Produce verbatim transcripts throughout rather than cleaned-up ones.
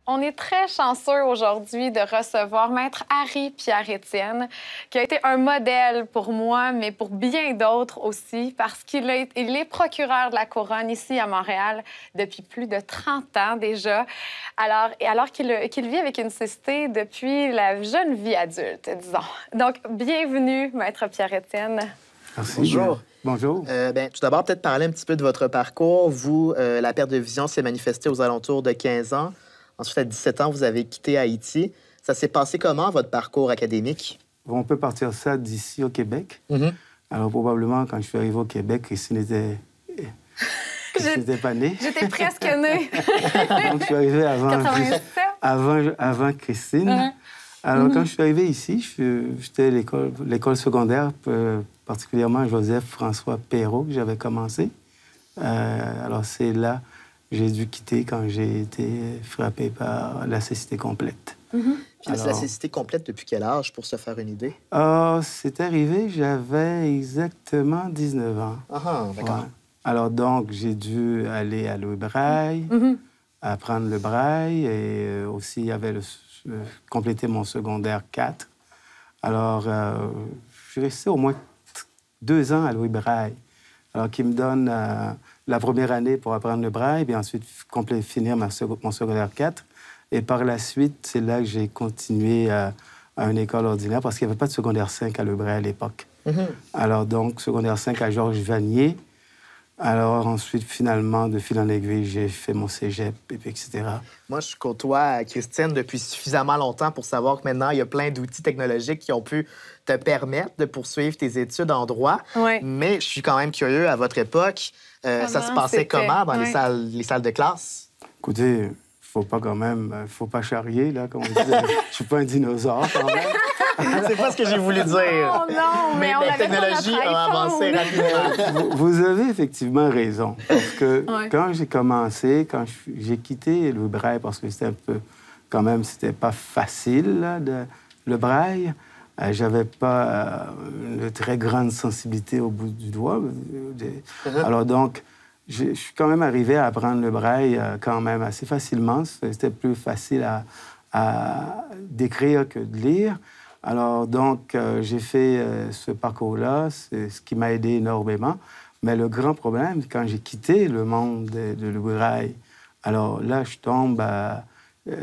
On est très chanceux aujourd'hui de recevoir Maître Harry Pierre-Étienne, qui a été un modèle pour moi, mais pour bien d'autres aussi, parce qu'il est, il est procureur de la Couronne ici à Montréal depuis plus de trente ans déjà, alors, et alors qu'il qu'il vit avec une cécité depuis la jeune vie adulte, disons. Donc, bienvenue, Maître Pierre-Étienne. Merci. Bonjour. Bonjour. Euh, ben, tout d'abord, peut-être parler un petit peu de votre parcours. Vous, euh, la perte de vision s'est manifestée aux alentours de quinze ans. Ensuite, à dix-sept ans, vous avez quitté Haïti. Ça s'est passé comment, votre parcours académique? On peut partir ça d'ici au Québec. Mm-hmm. Alors, probablement, quand je suis arrivé au Québec, Christine était... Christine n'était pas née. J'étais presque née. Donc, je suis arrivé avant, quatre-vingt-sept. avant, avant Christine. Mm-hmm. Alors, Mm-hmm. quand je suis arrivé ici, j'étais à l'école, l'école secondaire, particulièrement Joseph-François Perrault, que j'avais commencé. Euh, alors, c'est là que j'ai dû quitter quand j'ai été frappé par la cécité complète. Mm-hmm. Puis Alors, la cécité complète depuis quel âge, pour se faire une idée? Euh, c'est arrivé, j'avais exactement dix-neuf ans. Ah, ah, d'accord. Ouais. Alors, donc, j'ai dû aller à Louis Braille, Mm-hmm. apprendre le braille, et euh, aussi, il y avait le, euh, complété mon secondaire quatre. Alors, euh, je suis resté au moins deux ans à Louis Braille. Alors, qui me donne euh, la première année pour apprendre le braille, puis ensuite complé- finir ma sec- mon secondaire quatre. Et par la suite, c'est là que j'ai continué à, à une école ordinaire, parce qu'il n'y avait pas de secondaire cinq à Louis Braille à l'époque. Mm-hmm. Alors, donc, secondaire cinq à Georges Vanier. Alors, ensuite, finalement, de fil en aiguille, j'ai fait mon cégep, et puis, et cetera. Moi, je côtoie Christine depuis suffisamment longtemps pour savoir que maintenant, il y a plein d'outils technologiques qui ont pu te permettre de poursuivre tes études en droit. Oui. Mais je suis quand même curieux, à votre époque, euh, ça se Comment passait c'était? comment dans Oui. les salles, les salles de classe? Écoutez, faut pas quand même... faut pas charrier, là, comme on dit. Je suis pas un dinosaure, quand même. C'est pas ce que j'ai voulu dire. Oh non, mais, Mais on la avait pas technologie notre a iPhone. avancé rapidement. vous, vous avez effectivement raison. Parce que Ouais. quand j'ai commencé, quand je- j'ai quitté le braille, parce que c'était un peu... Quand même, c'était pas facile, là, de, le braille. Euh, j'avais pas euh, une très grande sensibilité au bout du doigt. euh, des- Uh-huh. Alors donc, je je suis quand même arrivé à apprendre le braille euh, quand même assez facilement. C'était plus facile à, à d'écrire que de lire. Alors donc, euh, j'ai fait euh, ce parcours-là, c'est ce qui m'a aidé énormément. Mais le grand problème, quand j'ai quitté le monde de, de le braille, alors là, je tombe à, euh,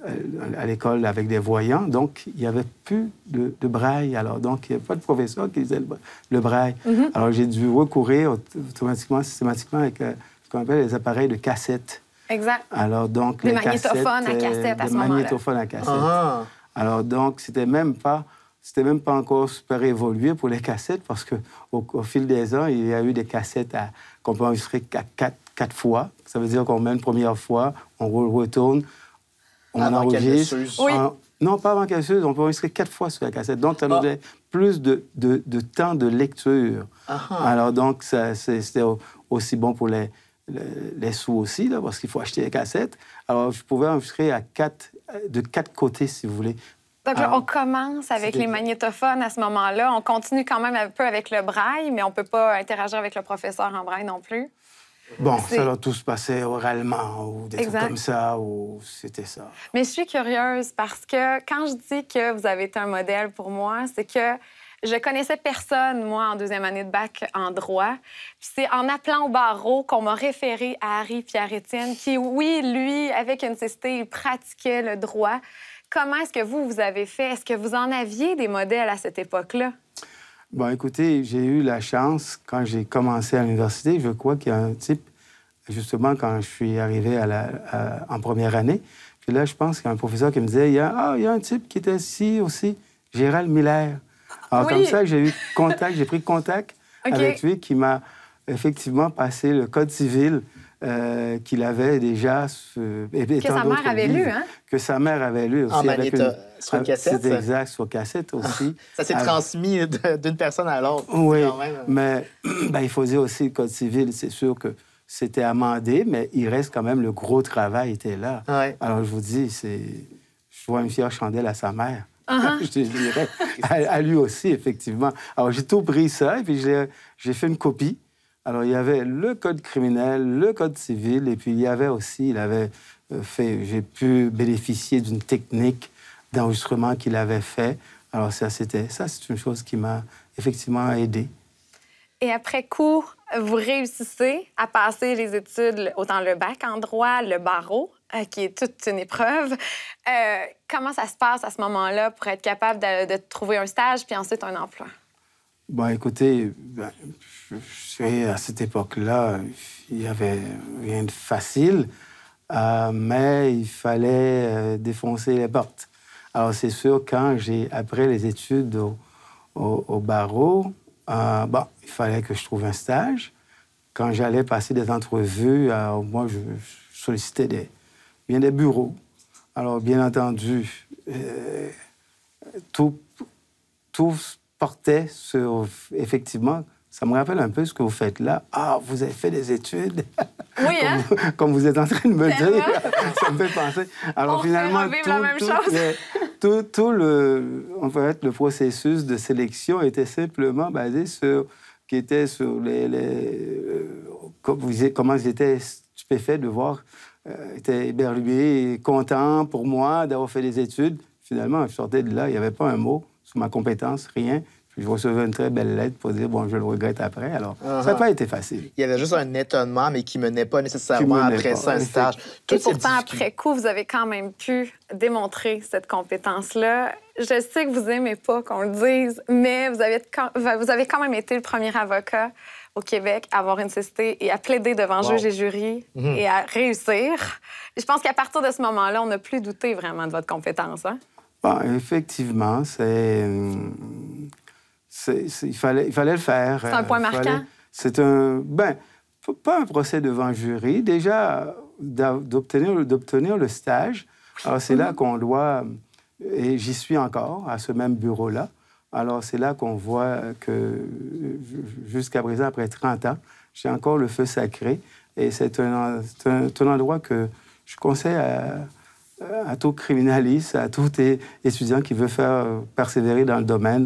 à l'école avec des voyants, donc il n'y avait plus de, de braille. Alors donc, il n'y avait pas de professeur qui disait le, le braille. Mm-hmm. Alors j'ai dû recourir automatiquement, systématiquement avec euh, ce qu'on appelle les appareils de cassette. Exact. Alors donc, Des les magnétophones cassettes, à cassette à des ce moment-là. magnétophones à cassette. Ah. Alors donc, c'était même pas... C'était même pas encore super évolué pour les cassettes, parce qu'au au fil des ans, il y a eu des cassettes à, qu'on peut enregistrer quatre, quatre, quatre fois. Ça veut dire qu'on met une première fois, on re- retourne, on Avant qu'elle ne enregistre. s'use. Oui. En- non, pas avant qu'elle s'use, on peut enregistrer quatre fois sur la cassette. Donc, ça nous Ah. donne plus de, de, de temps de lecture. Ah ah. Alors donc, ça, c'est- c'était au- aussi bon pour les, les, les sous aussi, là, parce qu'il faut acheter les cassettes. Alors, je pouvais enregistrer à quatre, de quatre côtés, si vous voulez. Donc là, Ah. on commence avec C'était- les magnétophones à ce moment-là. On continue quand même un peu avec le braille, mais on ne peut pas interagir avec le professeur en braille non plus. Bon, C'est- ça, là, tout se passait oralement, ou des Exact. trucs comme ça, ou c'était ça. Mais je suis curieuse parce que quand je dis que vous avez été un modèle pour moi, c'est que je connaissais personne, moi, en deuxième année de bac en droit. Puis c'est en appelant au barreau qu'on m'a référé à Harry Pierre-Étienne, qui, oui, lui, avec une cécité, il pratiquait le droit. Comment est-ce que vous, vous avez fait? Est-ce que vous en aviez des modèles à cette époque-là? Bon, écoutez, j'ai eu la chance, quand j'ai commencé à l'université, je crois qu'il y a un type, justement, quand je suis arrivé à la, à- en première année, puis là, je pense qu'il y a un professeur qui me disait, il y a, ah, il y a un type qui était ici aussi, Gérald Miller. Alors, Oui. comme ça, j'ai eu contact, j'ai pris contact OK. avec lui, qui m'a effectivement passé le Code civil euh, qu'il avait déjà... euh, et- et Que tant sa d'autres mère avait lu, livres hein? Que sa mère avait lu aussi. En avec magnéto- sur une cassette, C'est ça? exact, sur cassette aussi. Ça s'est Ah, transmis de- d'une personne à l'autre. oui, quand même. mais ben, il faut dire aussi, le Code civil, c'est sûr que c'était amendé, mais il reste quand même, le gros travail était là. Ouais. Alors, je vous dis, c'est... Je vois une fière chandelle à sa mère. Uh-huh. Je te dirais. À, à lui aussi, effectivement. Alors, j'ai tout pris ça, et puis je l'ai- j'ai fait une copie. Alors, il y avait le code criminel, le code civil, et puis il y avait aussi, il avait fait, j'ai pu bénéficier d'une technique d'enregistrement qu'il avait fait. Alors ça, c'était, ça, c'est une chose qui m'a effectivement aidé. Et après coup, vous réussissez à passer les études, autant le bac en droit, le barreau, euh, qui est toute une épreuve. Euh, comment ça se passe à ce moment-là pour être capable de, de trouver un stage puis ensuite un emploi? Bon, écoutez, ben, je, je sais, à cette époque-là, il n'y avait rien de facile, euh, mais il fallait euh, défoncer les portes. Alors, c'est sûr, quand j'ai, après les études au, au, au barreau, euh, bon, il fallait que je trouve un stage. Quand j'allais passer des entrevues, euh, moi, je, je sollicitais des, bien des bureaux. Alors, bien entendu, euh, tout, tout portait sur, effectivement, ça me rappelle un peu ce que vous faites là. Ah, vous avez fait des études. Oui, hein? comme, vous, comme vous êtes en train de me Tellement. dire, ça me fait penser. Alors, On finalement, fait tout, la même tout, chose. le, tout, tout le, en fait, le processus de sélection était simplement basé sur, qui était sur les, les euh, comment ils étaient stupéfaits de voir, euh, étaient éberlués et contents pour moi d'avoir fait des études. Finalement, je sortais de là, il n'y avait pas un mot sur ma compétence, rien. Puis je recevais une très belle lettre pour dire, bon, je le regrette après. Alors, uh-huh. ça n'a pas été facile. Il y avait juste un étonnement, mais qui ne menait pas nécessairement menait après pas. ça un stage. Et pourtant, après coup, vous avez quand même pu démontrer cette compétence-là. Je sais que vous n'aimez pas qu'on le dise, mais vous avez, vous avez quand même été le premier avocat au Québec à avoir une cécité et à plaider devant wow. juge et jury mm-hmm. et à réussir. Je pense qu'à partir de ce moment-là, on n'a plus douté vraiment de votre compétence. Hein? Bon, effectivement, c'est... C'est, c'est, il, fallait, il fallait le faire. C'est un point euh, marquant? Fallait, c'est un... Ben, pas un procès devant jury. Déjà, d'obtenir, d'obtenir le stage. Alors, c'est mm-hmm. là qu'on doit... Et j'y suis encore, à ce même bureau-là. Alors, c'est là qu'on voit que, jusqu'à présent, après trente ans, j'ai encore le feu sacré. Et c'est un, c'est un, c'est un endroit que je conseille à... à tout criminaliste, à tout étudiant qui veut faire persévérer dans le domaine,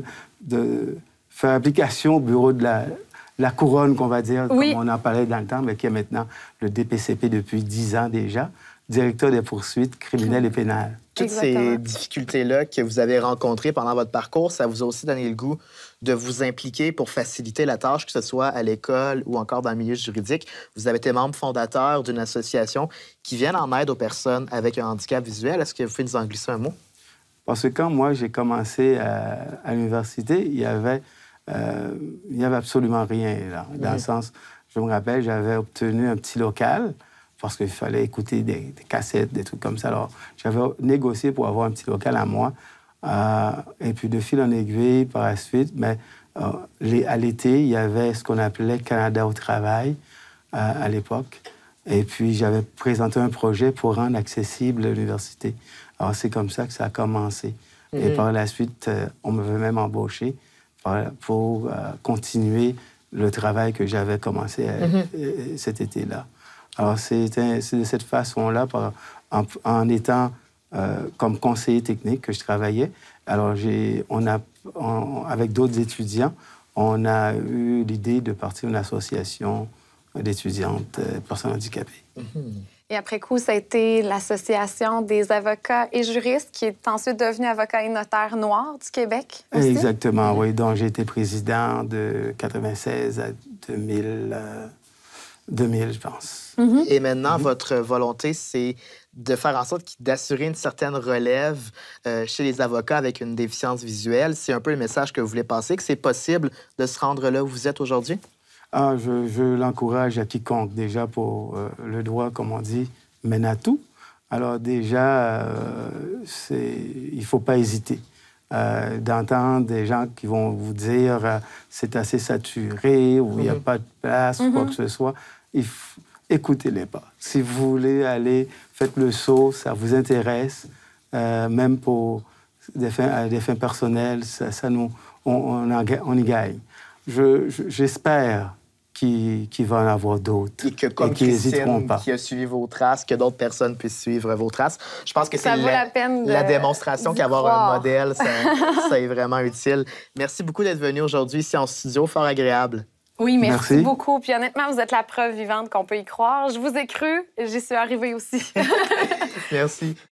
de faire application au bureau de la, la couronne, qu'on va dire, oui. comme on en parlait dans le temps, mais qui est maintenant le D P C P depuis dix ans déjà, directeur des poursuites criminelles et pénales. Toutes Exactement. Ces difficultés-là que vous avez rencontrées pendant votre parcours, ça vous a aussi donné le goût de vous impliquer pour faciliter la tâche, que ce soit à l'école ou encore dans le milieu juridique. Vous avez été membre fondateur d'une association qui vient en aide aux personnes avec un handicap visuel. Est-ce que vous pouvez nous en glisser un mot? Parce que quand moi, j'ai commencé à, à l'université, il y avait, euh, il y avait absolument rien, là. Dans mmh. le sens, je me rappelle, j'avais obtenu un petit local parce qu'il fallait écouter des, des cassettes, des trucs comme ça. Alors, j'avais négocié pour avoir un petit local à moi. Euh, et puis, de fil en aiguille, par la suite, mais, euh, les, à l'été, il y avait ce qu'on appelait Canada au travail euh, à l'époque. Et puis, j'avais présenté un projet pour rendre accessible l'université. Alors, c'est comme ça que ça a commencé. Mm-hmm. Et par la suite, euh, on m'avait même embauché pour, pour euh, continuer le travail que j'avais commencé à, mm-hmm. euh, cet été-là. Alors, c'est, c'est de cette façon-là, par, en, en étant euh, comme conseiller technique que je travaillais. Alors, j'ai, on a, on, avec d'autres étudiants, on a eu l'idée de partir une association d'étudiantes euh, personnes handicapées. Mm-hmm. Et après coup, ça a été l'Association des avocats et juristes qui est ensuite devenue avocat et notaire noir du Québec aussi. Exactement, mm-hmm. oui. Donc, j'ai été président de quatre-vingt-seize à deux mille, euh, deux mille je pense. Mm-hmm. Et maintenant, mm-hmm. votre volonté, c'est de faire en sorte d'assurer une certaine relève euh, chez les avocats avec une déficience visuelle. C'est un peu le message que vous voulez passer, que c'est possible de se rendre là où vous êtes aujourd'hui? Ah, je, je l'encourage à quiconque, déjà pour euh, le droit, comme on dit, mène à tout. Alors déjà, euh, c'est, il ne faut pas hésiter euh, d'entendre des gens qui vont vous dire euh, c'est assez saturé ou il n'y a mm-hmm. pas de place mm-hmm. ou quoi que ce soit. Il f... Écoutez-les pas. Si vous voulez aller, faites le saut, ça vous intéresse, euh, même pour des fins, des fins personnelles, ça, ça nous, on, on, en, on y gagne. Je, je, j'espère qu'il, qu'il va en avoir d'autres. Et que, comme et qu'ils n'hésiteront pas. Qui a suivi vos traces, que d'autres personnes puissent suivre vos traces. Je pense que ça c'est vaut la, la, peine de, la démonstration qu'avoir un modèle, ça, ça est vraiment utile. Merci beaucoup d'être venu aujourd'hui ici en studio. Fort agréable. Oui, merci, merci beaucoup. Puis honnêtement, vous êtes la preuve vivante qu'on peut y croire. Je vous ai cru, j'y suis arrivée aussi. Merci.